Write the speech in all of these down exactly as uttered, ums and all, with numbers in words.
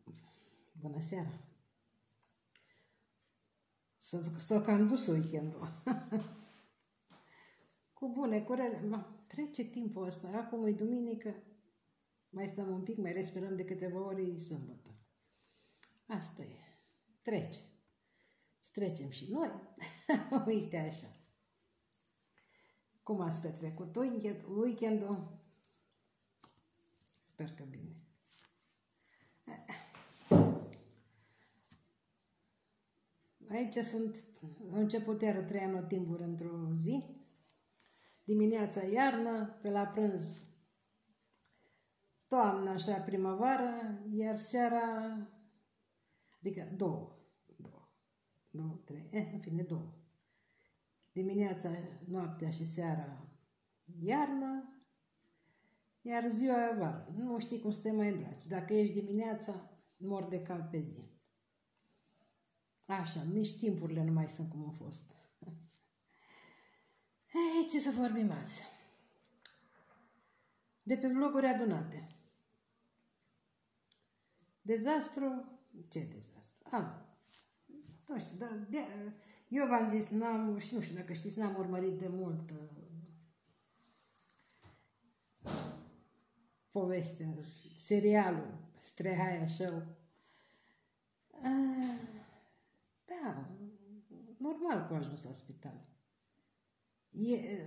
Bună seara! S-o cam dus weekendul. Cu bune, cu rele. Ma, trece timpul ăsta. Acum e duminică. Mai stăm un pic, mai respirăm de câteva ore, e sâmbătă. Asta e. Trece. Și trecem și noi. Uite așa. Cum ați petrecut weekendul? Sper că bine. Aici sunt, au început iară trei anotimpuri într-o zi. Dimineața iarnă, pe la prânz toamnă, așa, primăvară, iar seara, adică două, două, două, trei, eh, în fine, două. Dimineața, noaptea și seara iarnă, iar ziua vară. Nu știi cum să te mai îmbraci. Dacă ești dimineața, mor de cald pe zi. Așa, nici timpurile nu mai sunt cum au fost. Ei, ce să vorbim azi? De pe vloguri adunate. Dezastru? Ce dezastru? Ah, nu știu, da, de, eu v-am zis, n-am, și nu știu dacă știți, n-am urmărit de mult uh, povestea, serialul Strehaia Show. Uh, da, normal că a ajuns la spital. E,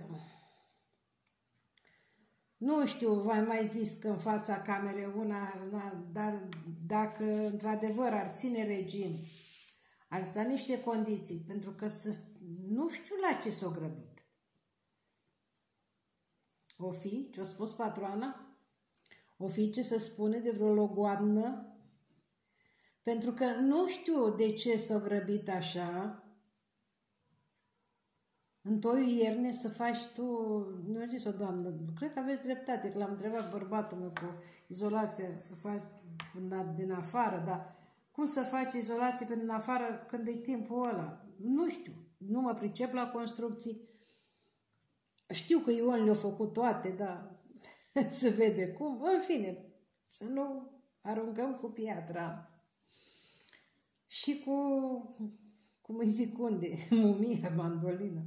nu știu, v-am mai zis că în fața camerei una, dar dacă într-adevăr ar ține regim, ar sta niște condiții, pentru că să, nu știu la ce s-o grăbit. O fi, ce-a spus patroana? O fi ce se spune de vreo logoadnă? Pentru că nu știu de ce s-a grăbit așa. În toiul ierne să faci tu, nu a zis-o doamnă, cred că aveți dreptate, că l-am întrebat bărbatul meu cu izolația, să faci din afară, dar cum să faci izolație pe din afară când e timpul ăla? Nu știu, nu mă pricep la construcții. Știu că Ion le-a făcut toate, dar se vede cum. În fine, să nu aruncăm cu piatra. Și cu, cum îi zic unde, mumia, mandolină.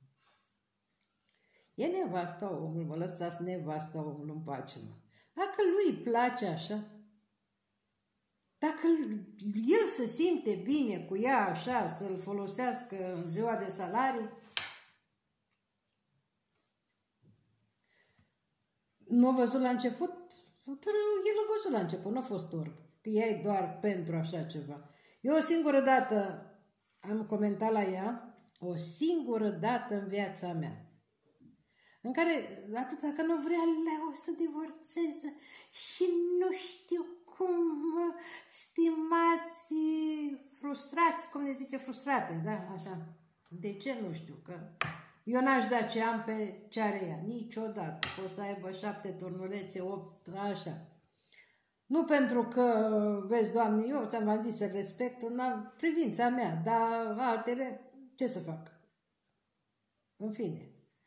E nevasta omul, mă lăsați nevasta omul în pace, mă. Dacă lui îi place așa, dacă el se simte bine cu ea așa, să-l folosească în ziua de salarii, nu a văzut la început? El a văzut la început, nu a fost orb. Ea e doar pentru așa ceva. Eu o singură dată am comentat la ea, o singură dată în viața mea, în care, atât dacă nu vrea, Leo să divorțeze și nu știu cum, stimați, frustrați, cum ne zice, frustrate, da, așa. De ce? Nu știu, că eu n-aș da ce am pe ce are ea, niciodată. O să aibă șapte turnulețe, opt, așa. Nu pentru că, vezi, Doamne, eu ți-am zis să respect în privința mea, dar altele, ce să fac? În fine.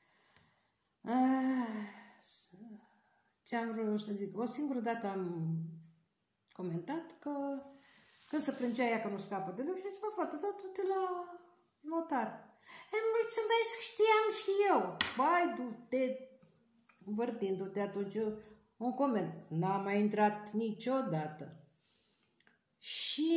Ce-am vrut să zic? O singură dată am comentat că când se plângea ea că nu scapă de lui și a zis, bă, fată, da, du-te la notar. Îmi mulțumesc, știam și eu. Bai, du-te, învârtindu-te atunci eu, un coment. N-am mai intrat niciodată. Și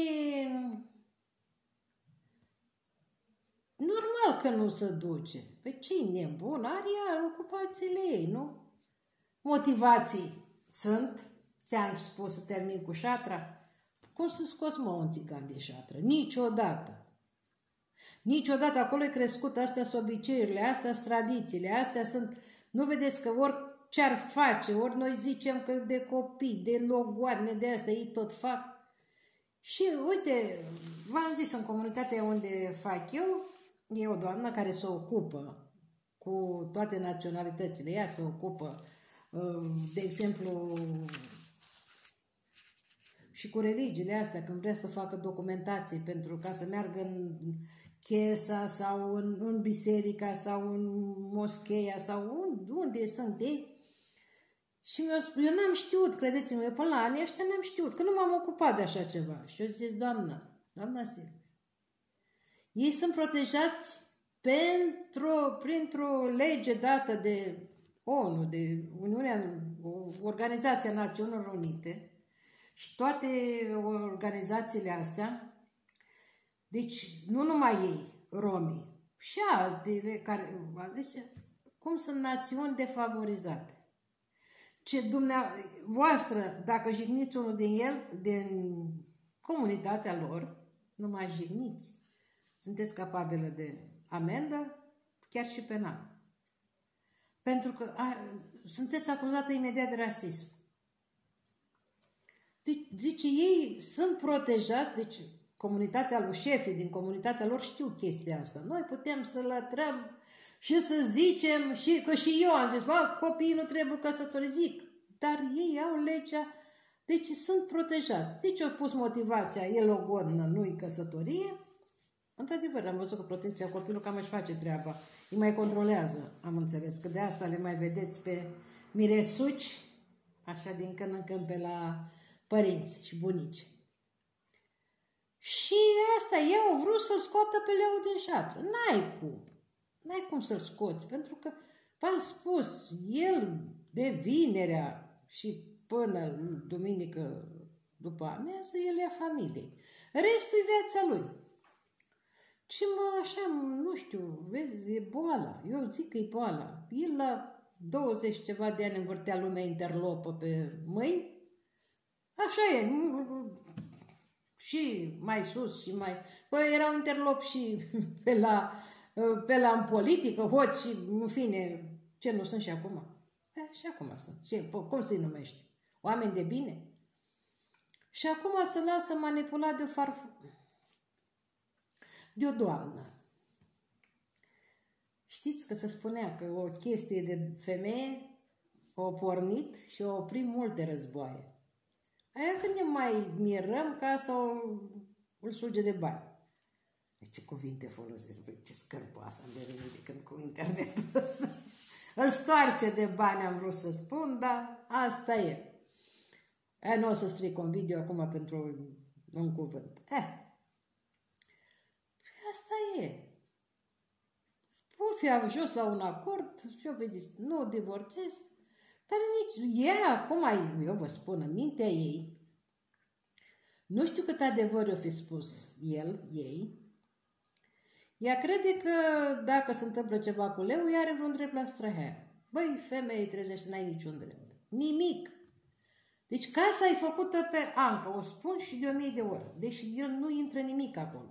normal că nu se duce. Păi ce-i nebun? Are ea ocupațiile ei, nu? Motivații sunt. Ți-am spus să termin cu șatra. Cum să scos, mă, un țigan de șatră? Niciodată. Niciodată acolo e crescut. Astea sunt obiceiurile, astea sunt tradițiile, astea sunt... Nu vedeți că orice ar face, ori noi zicem că de copii, de logoadne, de astea, ei tot fac. Și uite, v-am zis, în comunitatea unde fac eu, e o doamnă care se ocupă cu toate naționalitățile. Ea se ocupă, de exemplu, și cu religiile astea, când vrea să facă documentații pentru ca să meargă în chesa sau în, în biserica sau în moscheia sau unde, unde sunt ei. Și mi-a spus, eu n-am știut, credeți-mă, eu până la anii ăștia n-am știut, că nu m-am ocupat de așa ceva. Și eu zis, doamnă, doamna Silvia, ei sunt protejați pentru, printr-o lege dată de O N U, de Uniunea, Organizația Națiunilor Unite și toate organizațiile astea, deci nu numai ei, romii, și altele care, deci, cum sunt națiuni defavorizate. Ce dumneavoastră, dacă jigniți unul din el, din comunitatea lor, nu mai jigniți, sunteți capabilă de amendă, chiar și penal. Pentru că a, sunteți acuzată imediat de rasism. Deci, zice, ei sunt protejați, deci comunitatea lor, șefii din comunitatea lor știu chestia asta. Noi putem să lătrăm și să zicem, și, că și eu am zis, bă, copiii nu trebuie căsători, zic, dar ei au legea, deci sunt protejați. Deci au pus motivația, e logodnă, nu-i căsătorie. Într-adevăr, am văzut că protecția copilului cam își face treaba. Îi mai controlează, am înțeles, că de asta le mai vedeți pe miresuci, așa din când în când pe la părinți și bunici. Și asta, eu au vrut să-l scoată pe Leu din șatră. N-ai cum. N-ai cum să-l scoți, pentru că v-am spus, el de vinerea și până duminică după amiază, el ia familie. Restul e viața lui. Și mă, așa, nu știu, vezi, e boala. Eu zic că e boala. El la douăzeci ceva de ani învârtea lumea interlopă pe mâini. Așa e. Și mai sus și mai... Păi erau interlop și pe la, pe la în politică, hoți și, în fine, ce nu sunt și acum. E, și acum sunt. Ce, cum se numește? Oameni de bine? Și acum se lasă manipulat de o farfură. De o doamnă. Știți că se spunea că o chestie de femeie o pornit și o oprit multe războaie. Aia când ne mai mirăm că asta o, îl suge de bani. Ce cuvinte folosesc, băi, ce scârpoasă am devenit de când cu internetul ăsta. Îl stoarce de bani, am vrut să spun, dar asta e. Aia nu o să stric un video acum pentru un cuvânt. Eh. Asta e. O fi ajuns la un acord și eu vă zic, nu divorțez, dar nici ea acum, eu vă spun, în mintea ei, nu știu cât adevăr o fi spus el, ei, ea crede că dacă se întâmplă ceva cu Leu, ea are vreun drept la străhea. Băi, femeie, trezește, n-ai niciun drept. Nimic. Deci casa e făcută pe Anca, o spun și de o mie de ori. Deci el nu intră nimic acolo.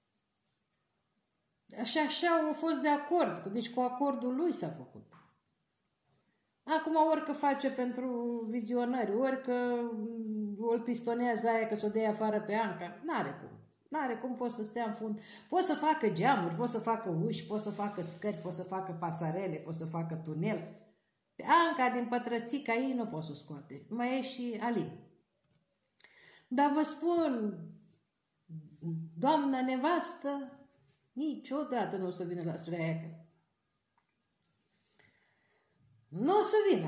Așa, așa au fost de acord, deci cu acordul lui s-a făcut. Acum ori că face pentru vizionări, ori că îl pistonează aia că s-o dea afară pe Anca, n-are cum. N-are cum, poți să stea în fund. Poți să facă geamuri, poți să facă uși, poți să facă scări, poți să facă pasarele, poți să facă tunel. Pe Anca din pătrățica ei nu poți să scoate. Mai e și Alin. Dar vă spun, doamna nevastă, niciodată nu o să vină la străiacă. Nu o să vină.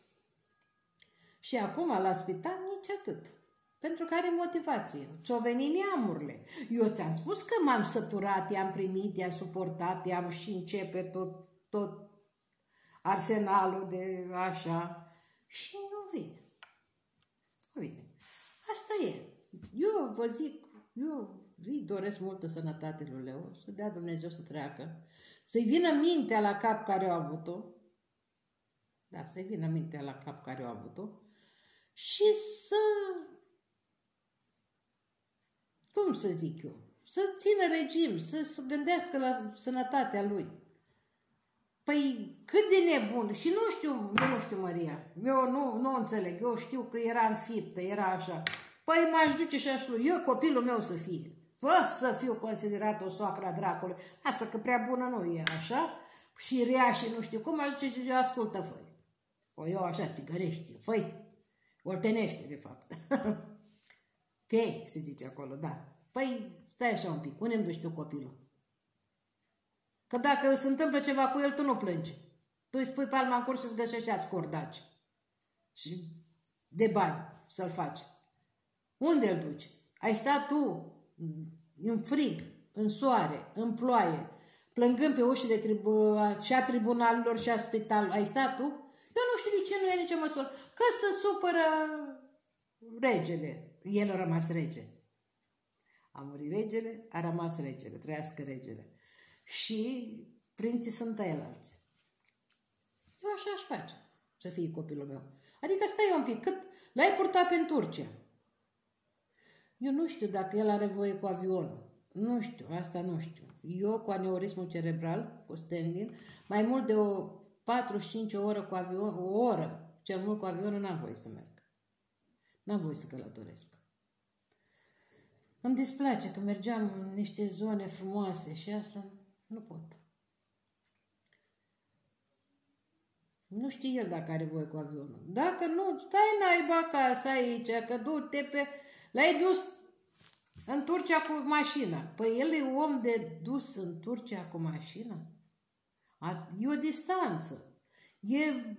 Și acum la spital nici atât. Pentru că are motivație. Ți-o veni neamurile. Eu ți-am spus că m-am săturat, i-am primit, i-am suportat, i-am și începe tot, tot arsenalul de așa. Și nu vine. Nu vine. Asta e. Eu vă zic, eu îi doresc multă sănătate lui Leu, să dea Dumnezeu să treacă, să-i vină mintea la cap care a avut-o, da, să-i vină mintea la cap care a avut-o și să, cum să zic eu, să țină regim, să se gândească la sănătatea lui. Păi cât de nebun, și nu știu, eu nu știu, Maria, eu nu, nu înțeleg, eu știu că era înfiptă, era așa, păi m-aș duce și aș lui, eu copilul meu să fie. Bă, să fiu considerată o soacră a dracului. Asta că prea bună nu e, așa? Și rea și nu știu cum, aș zice, eu ascultă, făi. O eu așa, țigărește, făi. Oltenește, de fapt. Fei, se zice acolo, da. Păi, stai așa un pic, unde îmi duci tu copilul? Că dacă se întâmplă ceva cu el, tu nu plângi. Tu îi spui palma în curs și îți găsești cordaci. și de bani să-l faci. Unde îl duci? Ai stat tu în frig, în soare, în ploaie, plângând pe ușile tribu și a tribunalelor și a spitalului. Ai stat tu? Eu nu știu de ce nu e nicio măsură. Că se supără regele. El a rămas rege. A murit regele, a rămas regele. Trăiască regele. Și prinții sunt ăilalți. Eu așa aș face să fie copilul meu. Adică stai un pic, cât l-ai purtat pe în Turcia. Eu nu știu dacă el are voie cu avionul. Nu știu, asta nu știu. Eu cu aneurismul cerebral, cu standing, mai mult de o patruzeci și cinci ore cu avion, o oră, cel mult cu avionul, n-am voie să merg. N-am voie să călătoresc. Îmi displace că mergeam în niște zone frumoase și asta nu pot. Nu știe el dacă are voie cu avionul. Dacă nu, stai naiba acasă aici, că du-te pe... L-ai dus în Turcia cu mașina. Păi el e om de dus în Turcia cu mașina? E o distanță. E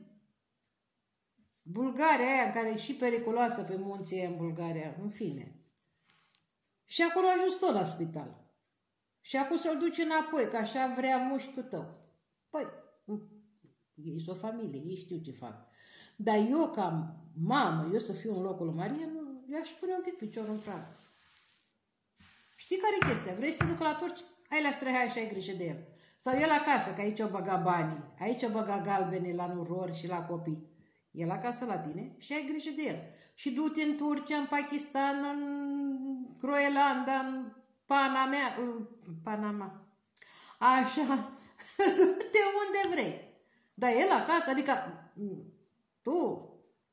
Bulgaria aia, care e și periculoasă pe munții aia în Bulgaria, în fine. Și acolo a ajuns tot la spital. Și acum să-l duci înapoi, că așa vrea mușchiul tău. Păi, ei sunt o familie, ei știu ce fac. Dar eu, ca mamă, eu să fiu în locul lui Maria, nu, eu aș pune un pic piciorul în prag. Știi care e chestia? Vrei să te ducă la turci? Hai la străhai și ai grijă de el. Sau el acasă, că aici o băga banii, aici o băga galbene la nurori și la copii. El acasă la tine și ai grijă de el. Și du-te în Turcia, în Pakistan, în Groenlanda, în Panama, în Panama. Așa, du-te unde vrei. Dar el acasă, adică tu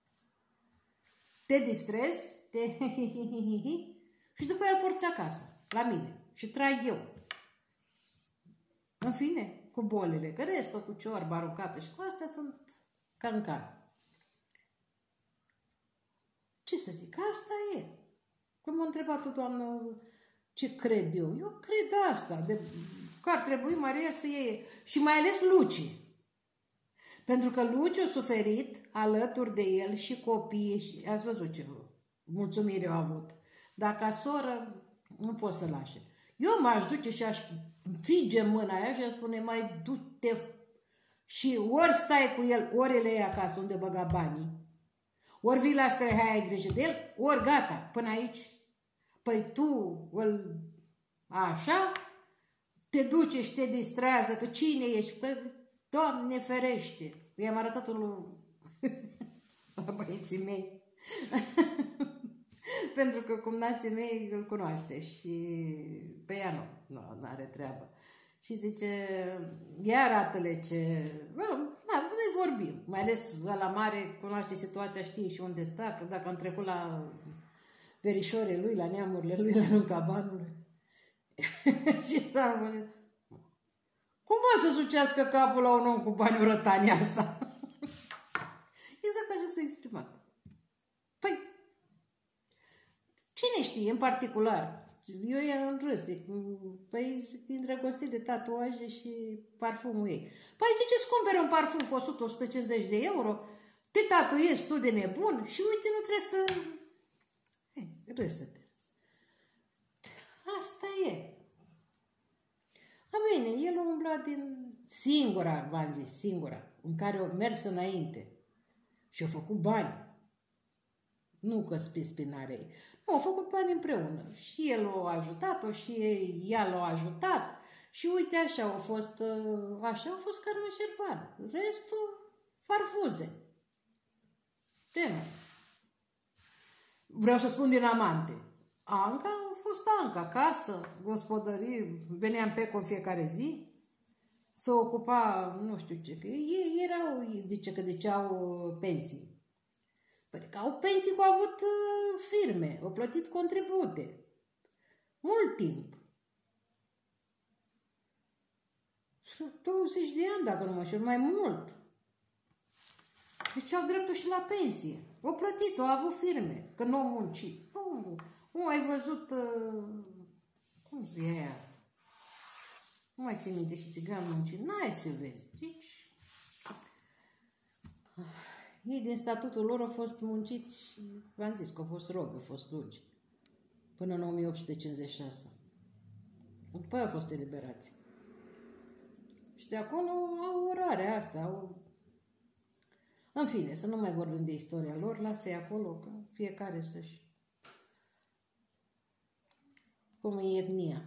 te distrezi, te și după el porți acasă, la mine. Și trag eu. În fine, cu bolile, că restul cu ciorba aruncată și cu astea sunt cancan. Ce să zic, asta e. Când m-a întrebat o doamnă ce cred eu, eu cred asta, de, că ar trebui Maria să iei. Și mai ales Luci. Pentru că Luci a suferit alături de el și copiii, și ați văzut ce mulțumire au avut. Dar ca soră nu pot să lașe. Eu m-aș duce și aș fige mâna aia și aș spune, mai du-te și ori stai cu el, ori le iei acasă unde băga banii, ori vii la străhai, ai grijă de el, ori gata, până aici. Păi tu îl așa, te duce și te distrează, că cine ești? Păi, Doamne ferește! I-am arătat-o lui... la băieții mei. Pentru că cumnații mei îl cunoaște și pe ea nu, nu, nu are treabă. Și zice, ia arată-le ce... Bă, da, noi vorbim, mai ales la mare cunoaște situația, știe și unde stă, că dacă am trecut la verișorii lui, la neamurile lui, la lungă banului. Și s-a cum poate să sucească capul la un om cu bani urătanii asta? Exact așa s-a exprimat. Păi, cine știe în particular? Eu i-am râs. Păi, îndrăgostit de tatuaje și parfumul ei. Păi, de ce-ți cumperi un parfum cu o sută - o sută cincizeci de euro? Te tatuezi tu de nebun și uite, nu trebuie să... Hei, râsă-te. Asta e. A bine, el a umblat din singura, v-am zis, singura, în care a mers înainte și a făcut bani. Nu că spispinare ei. Nu, au făcut bani împreună. Și el o ajutat-o și ea l-a ajutat. Și uite așa, au fost, așa au fost Carmen Șerban. Restul, farfuze. Ce mai? Vreau să spun din amante. Anca a fost Anca, acasă, gospodărie, veneam pe în fiecare zi, se ocupa, nu știu ce, că ei erau, zice că deci au pensii. Păi că au pensii, că au avut uh, firme, au plătit contribute. Mult timp. douăzeci de ani, dacă nu mă știu, mai mult. Deci au dreptul și la pensie. Au plătit, au avut firme, că nu au muncit. Nu, nu ai văzut, uh, cum zi aia? Nu mai țin minte și țigan muncit. N-ai să vezi. Deci, ei din statutul lor au fost munciți și v-am zis că au fost robi, au fost slugi, până în o mie opt sute cincizeci și șase. După aia au fost eliberați. Și de acolo au orarea asta, au... În fine, să nu mai vorbim de istoria lor, lasă-i acolo, că fiecare să-și... Cum e etnia.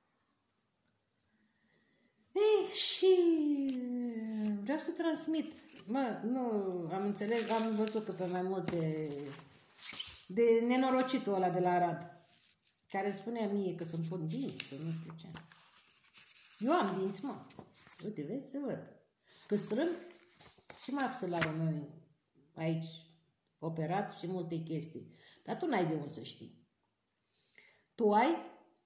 Ei, și vreau să transmit, mă, nu, am înțeles, am văzut că pe mai multe, de nenorocitul ăla de la Arad, care îmi spunea mie că să-mi pun dinți, să nu știu ce. Eu am dinți, mă. Uite, vezi, să văd. Că strâng și maxillarul meu aici operat și multe chestii. Dar tu n-ai de unde să știi. Tu ai?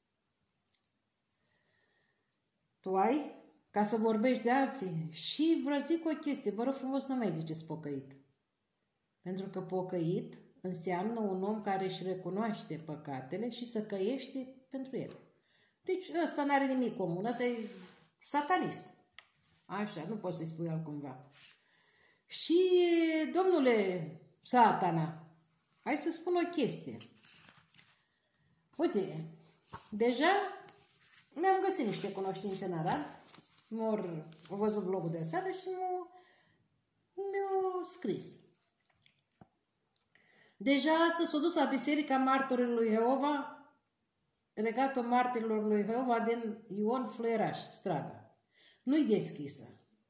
Tu ai? Ca să vorbești de alții. Și vreau zic o chestie, vă rog frumos, nu mai ziceți pocăit. Pentru că pocăit înseamnă un om care își recunoaște păcatele și să căiește pentru ele. Deci ăsta n-are nimic comun, ăsta e satanist. Așa, nu poți să-i spui altcumva. Și, domnule Satana, hai să spun o chestie. Uite, deja mi-am găsit niște cunoștințe în Arad, m-au văzut vlogul de seară și mi-au scris. Deja astăzi s-a dus la Biserica Martorilor lui Jehova, Regatul Martirilor lui Jehova din Ion Fluieraș, strada. Nu-i deschisă.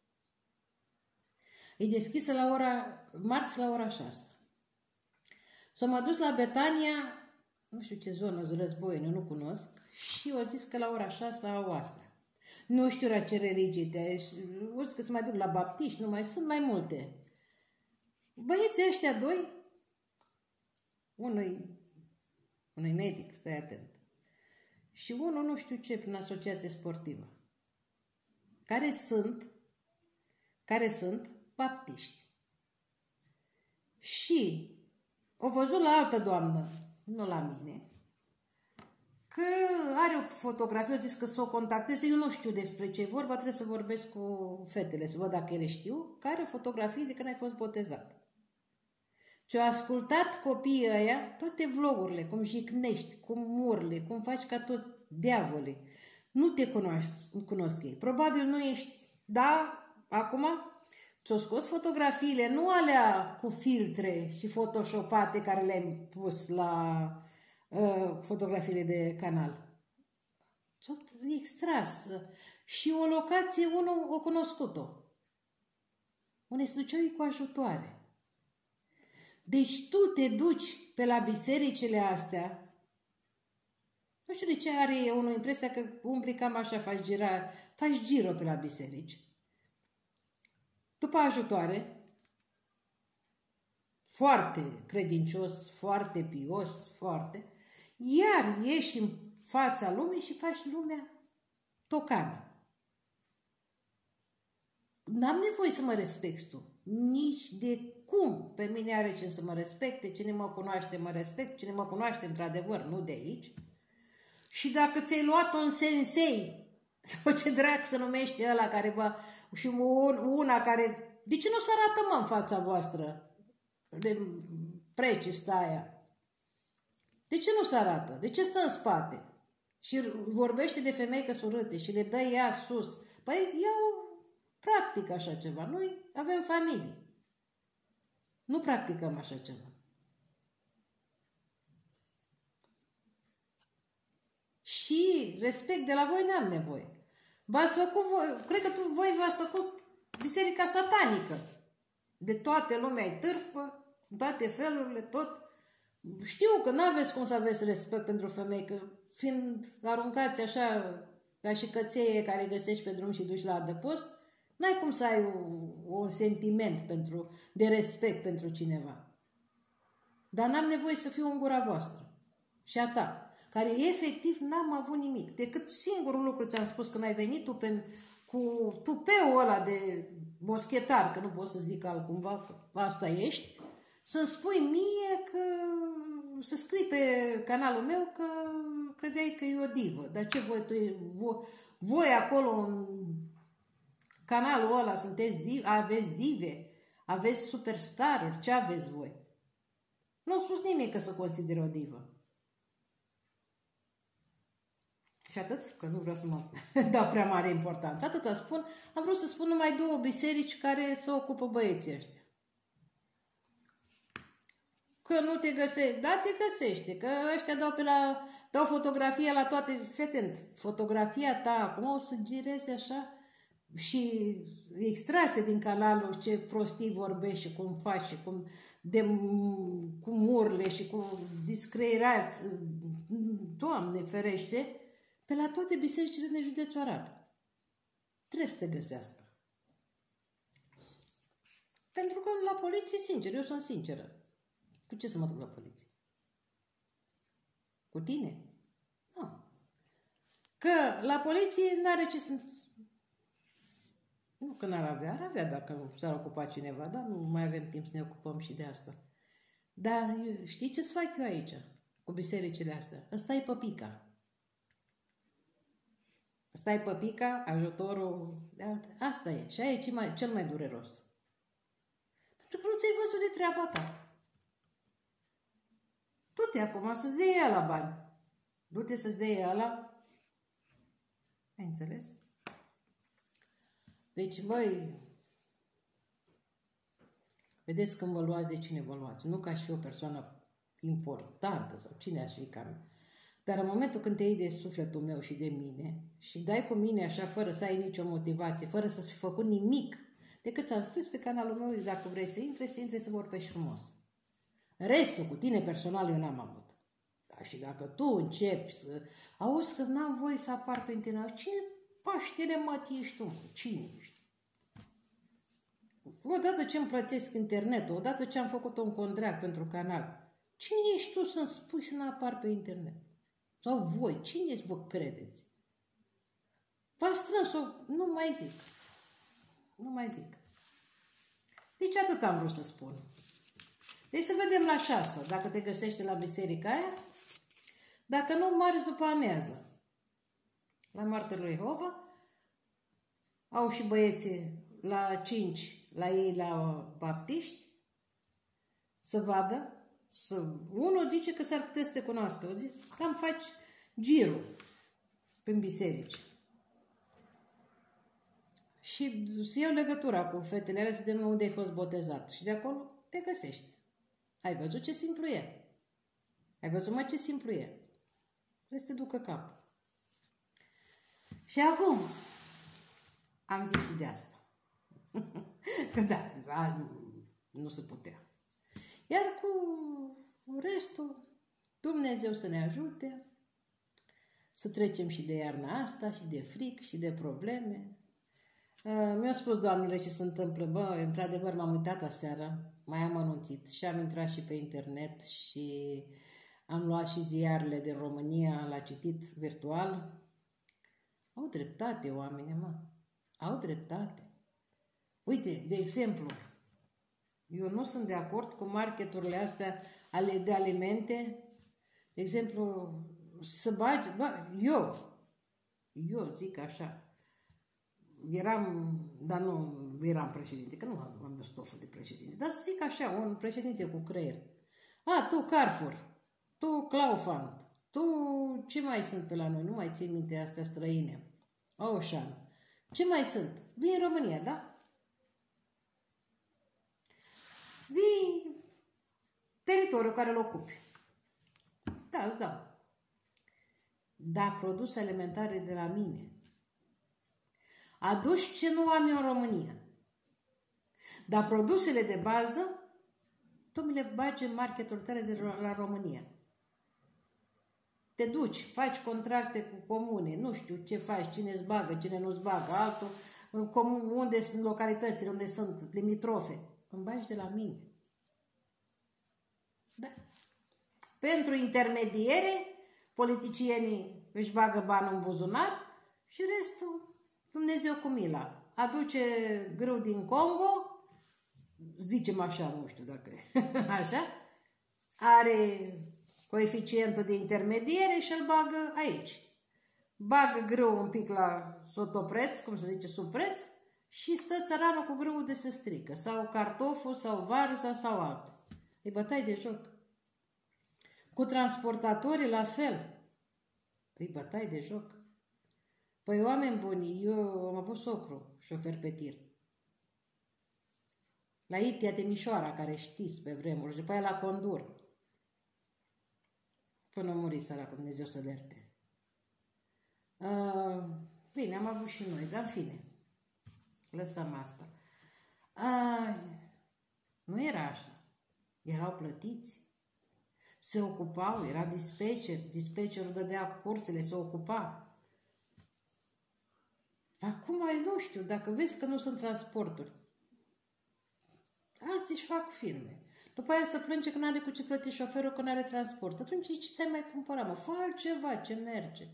E deschisă la ora, marți la ora șase. S-a mă dus la Betania, nu știu ce zonă, Războieni, nu cunosc, și au zis că la ora șase au astea. Nu știu la ce religie te o zis că se mai duc la baptiști, nu mai sunt mai multe. Băieții ăștia doi, unul unui medic, stai atent, și unul nu știu ce, prin asociație sportivă, care sunt, care sunt baptiști. Și o văzut la altă doamnă, nu la mine, că are o fotografie, o zis că să o contacteze, eu nu știu despre ce e vorba, trebuie să vorbesc cu fetele, să văd dacă ele știu, că are o fotografie de când ai fost botezat. Și-au ascultat copiii ăia toate vlogurile, cum jicnești, cum urli, cum faci ca tot diavolii. Nu te cunoști, cunosc ei. Probabil nu ești, da, acum ți-au scos fotografiile, nu alea cu filtre și photoshopate care le-ai pus la uh, fotografiile de canal. Ți-au extras. Și o locație, unul o cunoscut-o. Unde se duceau ei cu ajutoare. Deci tu te duci pe la bisericile astea, nu știu de ce are unul impresia că umpli cam așa, faci, gira, faci giro pe la biserici, după ajutoare, foarte credincios, foarte pios, foarte, iar ieși în fața lumii și faci lumea tocană. N-am nevoie să mă respecti tu. Nici de cum pe mine are cine să mă respecte, cine mă cunoaște mă respect, cine mă cunoaște într-adevăr, nu de aici. Și dacă ți-ai luat un sensei, sau ce drag să numește ăla care va, și una care, de ce nu se arată mă în fața voastră, de precista aia? De ce nu se arată? De ce stă în spate? Și vorbește de femei că sunt urâte și le dă ea sus. Păi iau practic așa ceva. Noi avem familii. Nu practicăm așa ceva. Și respect de la voi n-am nevoie. V-ați făcut voi, cred că tu, voi v-ați făcut biserica satanică. De toate lumea e târfă, toate felurile, tot. Știu că nu aveți cum să aveți respect pentru femei, că fiind aruncați așa ca și cățeie care găsești pe drum și duci la adăpost, n-ai cum să ai un sentiment pentru, de respect pentru cineva. Dar n-am nevoie să fiu în gura voastră și a ta, care efectiv n-am avut nimic, decât singurul lucru ți-am spus când ai venit tu pe, cu tupeul ăla de boschetar, că nu pot să zic altcumva, că asta ești, să-mi spui mie că, să scrii pe canalul meu că credeai că e o divă. Dar ce voi, tu, voi, voi acolo în canalul ăla sunteți div, aveți dive, aveți superstaruri, ce aveți voi? Nu au spus nimic că se consideră o divă. Și atât, că nu vreau să mă dau prea mare importanță. Atâta spun, am vrut să spun numai două biserici care se ocupă băieții ăștia. Că nu te găsești, da, te găsește, că ăștia dau, pe la, dau fotografia la toate, fete, fotografia ta acum o să gireze așa și extrase din canalul ce prostii vorbești și cum faci și cum, de, cum urle și cum discreierat, Doamne ferește, pe la toate bisericile de județul Arad. Trebuie să te găsească. Pentru că la poliție, sincer, eu sunt sinceră. Cu ce să mă duc la poliție? Cu tine? Nu. Că la poliție n-are ce să... Nu că n-ar avea, ar avea dacă s-ar ocupa cineva, dar nu mai avem timp să ne ocupăm și de asta. Dar știi ce să fac eu aici, cu bisericile astea? Ăsta e păpica. Ăsta e păpica, ajutorul... Asta e. Și aia e cel mai, cel mai dureros. Pentru că nu ți-ai văzut de treaba ta. Du-te acum să-ți dea ea la bani. Du-te să-ți dea ea la... Ai înțeles? Deci, băi, vedeți când vă luați de cine vă luați. Nu că aș fi o persoană importantă sau cine aș fi ca mine. Dar în momentul când te iei de sufletul meu și de mine și dai cu mine așa fără să ai nicio motivație, fără să-ți fi făcut nimic, decât ți-am scris pe canalul meu, dacă vrei să intre, să intre să vorbești frumos. Restul, cu tine personal, eu n-am avut. Da, și dacă tu începi să... Auzi că n-am voie să apar pe internet. Cine Paștele mă ești tu? Cine ești? Odată ce îmi plătesc internetul, odată ce am făcut un contract pentru canal, cine ești tu să-mi spui să nu apar pe internet? Sau voi, cine vă credeți? V-a strâns-o, nu mai zic. Nu mai zic. Deci atât am vrut să spun. Deci să vedem la șase, dacă te găsește la biserica aia, dacă nu, marți după amiază. La Martirul lui Jehova, au și băieții la cinci, la ei la baptiști, să vadă, să... unul zice că s-ar putea să te cunoască, zice, cam faci girul prin biserici. Și să iau legătura cu fetele alea, să vedem unde ai fost botezat. Și de acolo te găsești. Ai văzut ce simplu e? Ai văzut, mă, ce simplu e? Trebuie să te ducă capul. Și acum am zis și de asta. Că da, nu se putea. Iar cu restul, Dumnezeu să ne ajute să trecem și de iarna asta, și de fric, și de probleme. Uh, mi-au spus doamnele ce se întâmplă. Bă, într-adevăr m-am uitat aseară, mai am anunțit și am intrat și pe internet și am luat și ziarele din România, l-a citit virtual. Au dreptate oamenii, mă. Au dreptate. Uite, de exemplu, eu nu sunt de acord cu marketurile astea ale de alimente. De exemplu, să bagi, bă, eu, eu zic așa, eram, dar nu eram președinte, că nu am stoful de președinte, dar să zic așa, un președinte cu creier. A, tu Carrefour, tu Kaufland, tu ce mai sunt pe la noi? Nu mai țin minte astea străine. Auchan. Ce mai sunt? Vii în România, da? Vii teritoriul care îl ocupi. Da, îți dau. Da, produse alimentare de la mine. Aduci ce nu am eu în România. Dar produsele de bază, tu mi le bagi în marketul tale de la România. Te duci, faci contracte cu comune, nu știu ce faci, cine îți bagă, cine nu îți bagă, altul, unde sunt localitățile, unde sunt limitrofe. Îmi bagi de la mine. Da. Pentru intermediere, politicienii își bagă bani în buzunar și restul, Dumnezeu cu mila. Aduce grâu din Congo, zicem așa, nu știu dacă așa, are coeficientul de intermediere și îl bagă aici. Bagă grâu un pic la sotopreț, cum se zice, sub preț, și stă țăranul cu grâul de se strică, sau cartoful, sau varza, sau altă. E bătaie de joc. Cu transportatorii la fel. E bătaie de joc. Păi, oameni buni, eu am avut socru, șofer pe tir. La Itia Timișoara, care știți pe vremuri, și după aia la Condur. Până a murit săracul, Dumnezeu să-l ierte. Uh, bine, am avut și noi, dar în fine. Lăsăm asta. Uh, nu era așa. Erau plătiți. Se ocupau, era dispatcher. Dispatcherul dădea cursele, se ocupa. Acum, nu știu, dacă vezi că nu sunt transporturi, alții își fac firme. După aia să plânge că nu are cu ce plăti șoferul, că nu are transport. Atunci ce ți-ai mai cumpărat, mă? Fă altceva, ce merge.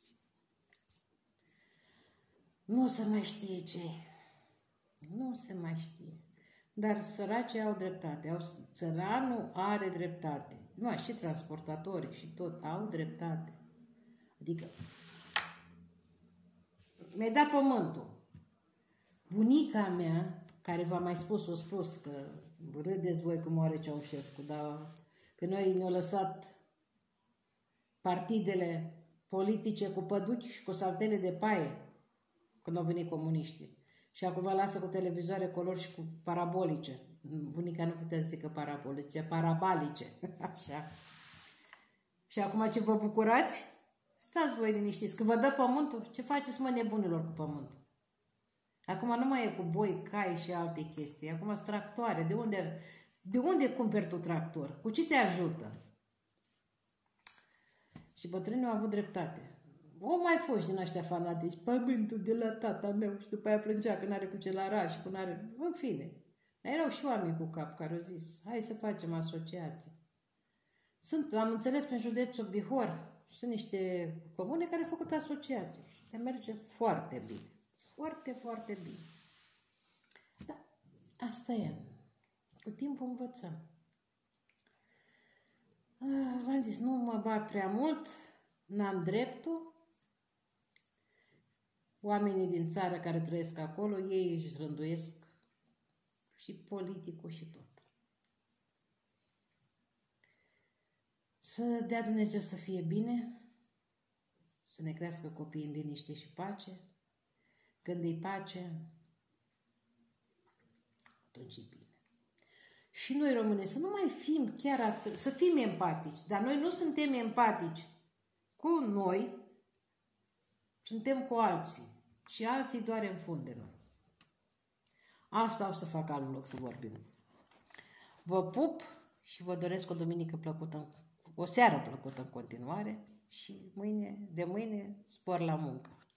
Nu se mai știe ce. Nu se mai știe. Dar săracii au dreptate. Au, țăranul are dreptate. Nu, și transportatorii și tot au dreptate. Adică mi-ai dat pământul. Bunica mea, care v-am mai spus, o spus că râdeți voi cum oare Ceaușescu, dar pe noi ne-au lăsat partidele politice cu păduci și cu saltele de paie când au venit comuniștii. Și acum vă lasă cu televizoare color și cu parabolice. Bunica nu putea să zică parabolice, parabolice. Așa. Și acum ce vă bucurați? Stați voi liniștiți, că vă dă pământul. Ce faceți, mă, nebunilor, cu pământul? Acum nu mai e cu boi, cai și alte chestii. Acum sunt tractoare. De unde, de unde cumperi tu tractor? Cu ce te ajută? Și bătrânii au avut dreptate. O mai fost din ăștia fanatici. Pământul de la tata meu. Și după aia plângea că n-are cu ce la raș, că n-are... În fine. Dar erau și oameni cu cap care au zis, hai să facem asociații. Sunt, am înțeles, pe județul Bihor, sunt niște comune care au făcut asociații. Și merge foarte bine. Foarte, foarte bine. Da, asta e. Cu timpul învățăm. V-am zis, nu mă bag prea mult, n-am dreptul. Oamenii din țară care trăiesc acolo, ei își rânduiesc și politicul și tot. Să dea Dumnezeu să fie bine, să ne crească copiii în liniște și pace. Când e pace, atunci e bine. Și noi români să nu mai fim chiar atât, să fim empatici, dar noi nu suntem empatici cu noi, suntem cu alții și alții doar în fund de noi. Asta o să fac alt loc să vorbim. Vă pup și vă doresc o duminică plăcută, o seară plăcută în continuare și mâine, de mâine spor la muncă.